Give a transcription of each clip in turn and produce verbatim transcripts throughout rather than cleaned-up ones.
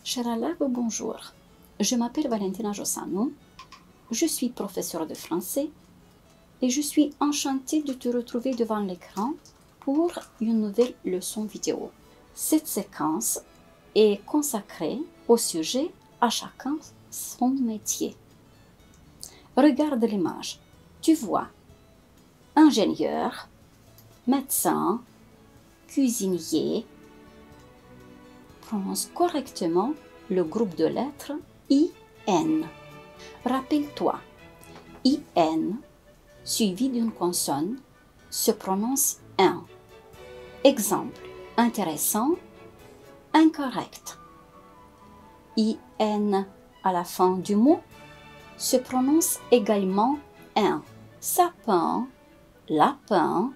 Chers élèves, bonjour. Je m'appelle Valentina Jossano, je suis professeure de français et je suis enchantée de te retrouver devant l'écran pour une nouvelle leçon vidéo. Cette séquence est consacrée au sujet « À chacun son métier ». Regarde l'image. Tu vois ingénieur, médecin, cuisinier. Prononce correctement le groupe de lettres I N. Rappelle-toi, I N suivi d'une consonne se prononce un. Exemple, intéressant, incorrect. I N à la fin du mot se prononce également un. Sapin, lapin.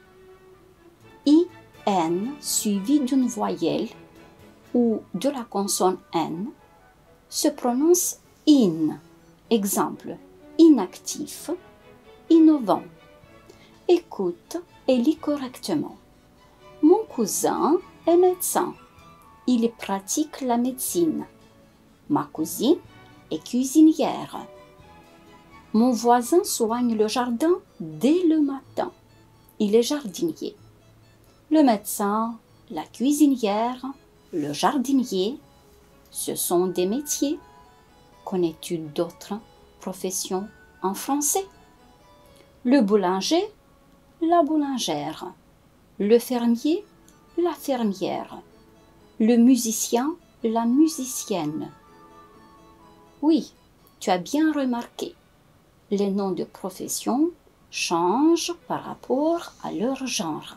I N suivi d'une voyelle ou de la consonne N se prononce in. Exemple, inactif, innovant. Écoute et lis correctement. Mon cousin est médecin. Il pratique la médecine. Ma cousine est cuisinière. Mon voisin soigne le jardin dès le matin. Il est jardinier. Le médecin, la cuisinière, le jardinier, ce sont des métiers. Connais-tu d'autres professions en français? Le boulanger, la boulangère. Le fermier, la fermière. Le musicien, la musicienne. Oui, tu as bien remarqué. Les noms de professions changent par rapport à leur genre.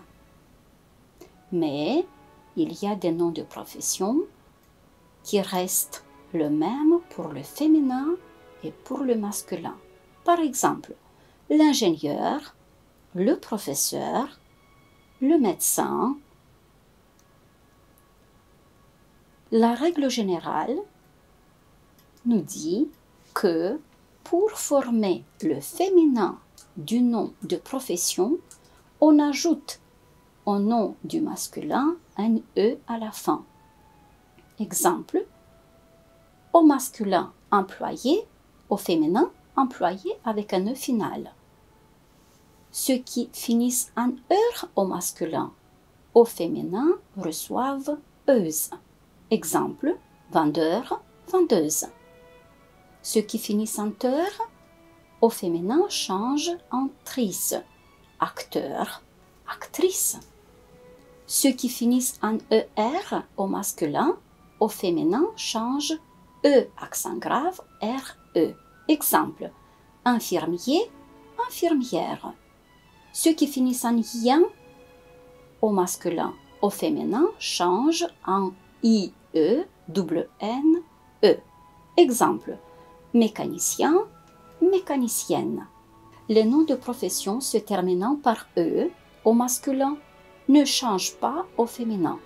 Mais il y a des noms de professions qui restent le même pour le féminin et pour le masculin. Par exemple, l'ingénieur, le professeur, le médecin. La règle générale nous dit que pour former le féminin du nom de profession, on ajoute au nom du masculin un E à la fin. Exemple, au masculin employé, au féminin employé avec un E final. Ceux qui finissent en heure au masculin, au féminin reçoivent euse. Exemple, vendeur, vendeuse. Ceux qui finissent en heure, au féminin changent en trice. Acteur, actrice. Ceux qui finissent en E R au masculin, au féminin changent E accent grave, R E. Exemple, infirmier, infirmière. Ceux qui finissent en ien au masculin, au féminin changent en I E, double N, E. Exemple, mécanicien, mécanicienne. Les noms de profession se terminant par E au masculin ne changent pas au féminin.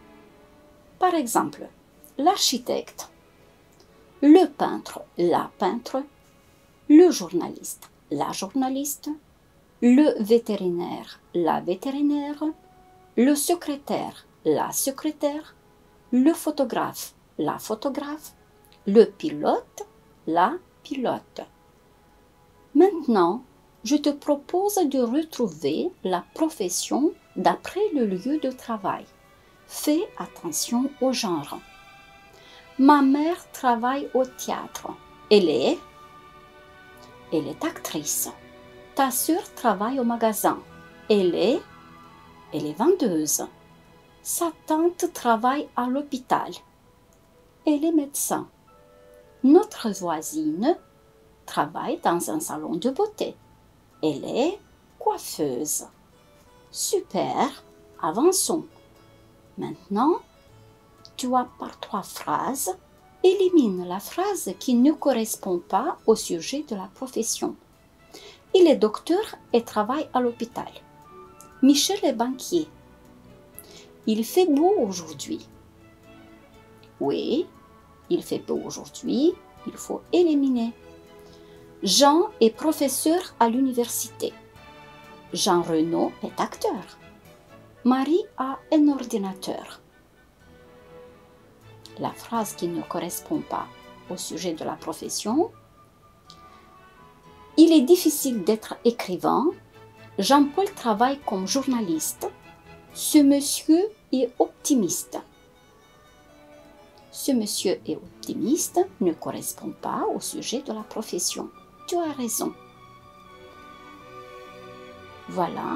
Par exemple, l'architecte, le peintre, la peintre, le journaliste, la journaliste, le vétérinaire, la vétérinaire, le secrétaire, la secrétaire, le photographe, la photographe, le pilote, la pilote. Maintenant, je te propose de retrouver la profession d'après le lieu de travail. Fais attention au genre. Ma mère travaille au théâtre. Elle est, elle est actrice. Ta sœur travaille au magasin. Elle est, elle est vendeuse. Sa tante travaille à l'hôpital. Elle est médecin. Notre voisine travaille dans un salon de beauté. Elle est coiffeuse. Super, avançons. Maintenant, tu as par trois phrases. Élimine la phrase qui ne correspond pas au sujet de la profession. Il est docteur et travaille à l'hôpital. Michel est banquier. Il fait beau aujourd'hui. Oui, il fait beau aujourd'hui. Il faut éliminer. Jean est professeur à l'université. Jean Renaud est acteur. Marie a un ordinateur. la phrase qui ne correspond pas au sujet de la profession. Il est difficile d'être écrivain. Jean-Paul travaille comme journaliste. Ce monsieur est optimiste. Ce monsieur est optimiste ne correspond pas au sujet de la profession. Tu as raison. Voilà.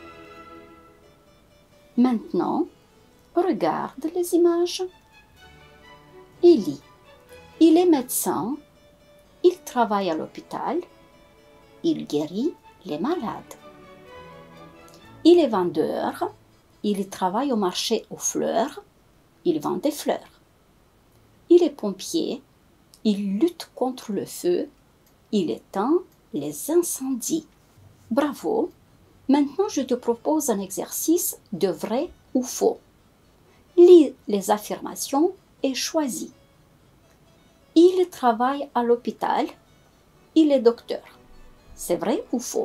Maintenant, regarde les images et lis. Il est médecin, il travaille à l'hôpital, il guérit les malades. Il est vendeur, il travaille au marché aux fleurs, il vend des fleurs. Il est pompier, il lutte contre le feu, il éteint les incendies. Bravo! Maintenant, je te propose un exercice de vrai ou faux. Lis les affirmations et choisis. Il travaille à l'hôpital, il est docteur. C'est vrai ou faux?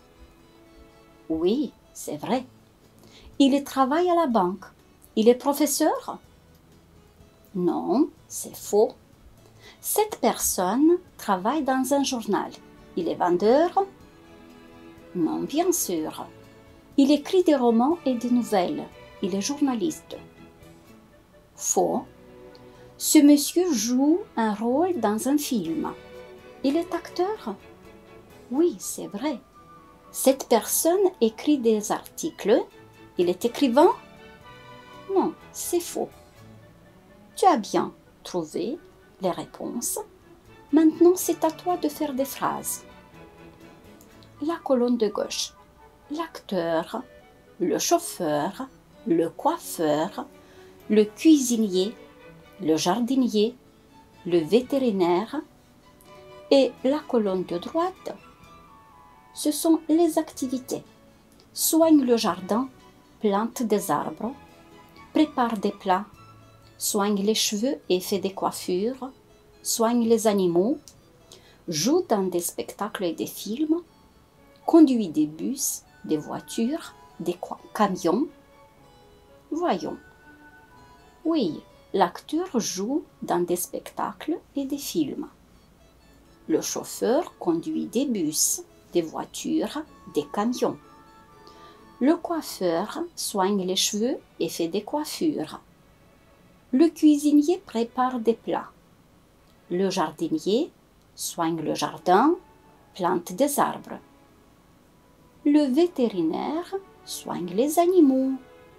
Oui, c'est vrai. Il travaille à la banque, il est professeur? Non, c'est faux. Cette personne travaille dans un journal. Il est vendeur? Non, bien sûr. Il écrit des romans et des nouvelles. Il est journaliste. Faux. Ce monsieur joue un rôle dans un film. Il est acteur? Oui, c'est vrai. Cette personne écrit des articles. Il est écrivain? Non, c'est faux. Tu as bien trouvé les réponses. Maintenant, c'est à toi de faire des phrases. La colonne de gauche. L'acteur, le chauffeur, le coiffeur, le cuisinier, le jardinier, le vétérinaire. Et la colonne de droite, ce sont les activités. Soigne le jardin, plante des arbres, prépare des plats, soigne les cheveux et fait des coiffures, soigne les animaux, joue dans des spectacles et des films, conduit des bus, des voitures, des camions. Voyons. Oui, l'acteur joue dans des spectacles et des films. Le chauffeur conduit des bus, des voitures, des camions. Le coiffeur soigne les cheveux et fait des coiffures. Le cuisinier prépare des plats. Le jardinier soigne le jardin, plante des arbres. Le vétérinaire soigne les animaux.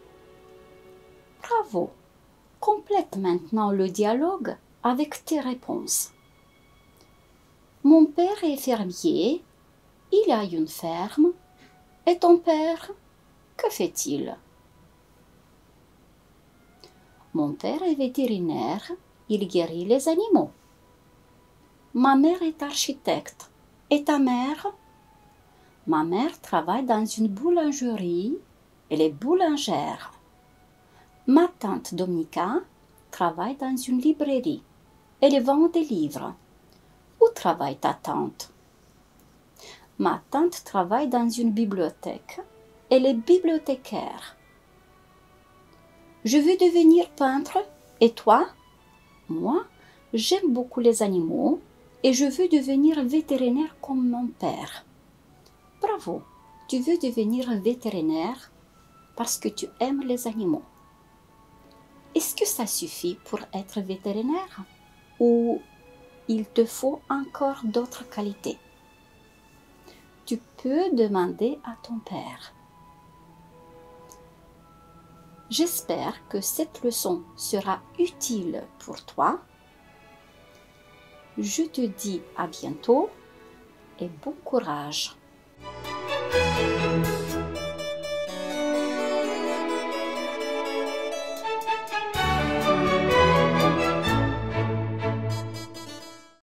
Bravo! Complète maintenant le dialogue avec tes réponses. Mon père est fermier, il a une ferme. Et ton père, que fait-il? Mon père est vétérinaire, il guérit les animaux. Ma mère est architecte. Et ta mère? Ma mère travaille dans une boulangerie, elle est boulangère. Ma tante Dominica travaille dans une librairie, elle vend des livres. Où travaille ta tante? Ma tante travaille dans une bibliothèque, elle est bibliothécaire. Je veux devenir peintre, et toi? Moi, j'aime beaucoup les animaux et je veux devenir vétérinaire comme mon père. Bravo, tu veux devenir vétérinaire parce que tu aimes les animaux. Est-ce que ça suffit pour être vétérinaire ou il te faut encore d'autres qualités? Tu peux demander à ton père. J'espère que cette leçon sera utile pour toi. Je te dis à bientôt et bon courage. Thank you.